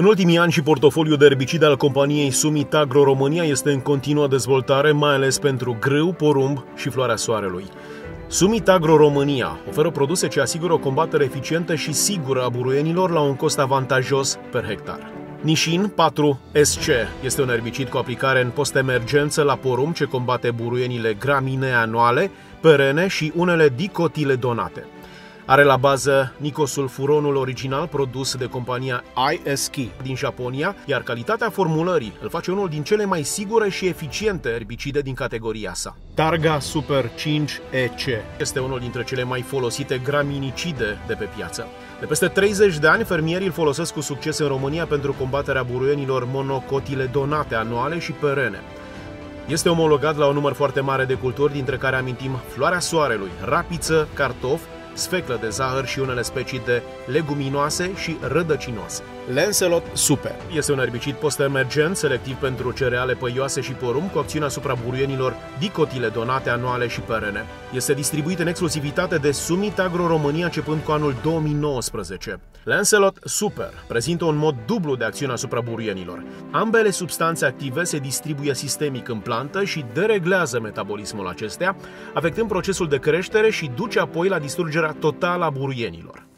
În ultimii ani și portofoliul de erbicide al companiei Summit Agro România este în continuă dezvoltare, mai ales pentru grâu, porumb și floarea soarelui. Summit Agro România oferă produse ce asigură o combatere eficientă și sigură a buruienilor la un cost avantajos per hectar. Nishin 4SC este un erbicid cu aplicare în post-emergență la porumb ce combate buruienile gramine anuale, perene și unele dicotiledonate. Are la bază nicosulfuronul original produs de compania ISK din Japonia, iar calitatea formulării îl face unul din cele mai sigure și eficiente erbicide din categoria sa. Targa Super 5EC este unul dintre cele mai folosite graminicide de pe piață. De peste 30 de ani, fermierii îl folosesc cu succes în România pentru combaterea buruienilor monocotiledonate anuale și perene. Este omologat la un număr foarte mare de culturi, dintre care amintim floarea soarelui, rapiță, cartof, sfeclă de zahăr și unele specii de leguminoase și rădăcinoase. Lancelot Super este un erbicid post-emergent selectiv pentru cereale păioase și porumb cu acțiune asupra buruienilor dicotiledonate anuale și perene. Este distribuit în exclusivitate de Summit Agro România începând cu anul 2019. Lancelot Super prezintă un mod dublu de acțiune asupra buruienilor. Ambele substanțe active se distribuie sistemic în plantă și dereglează metabolismul acesteia, afectând procesul de creștere și duce apoi la distrugerea totală a buruienilor.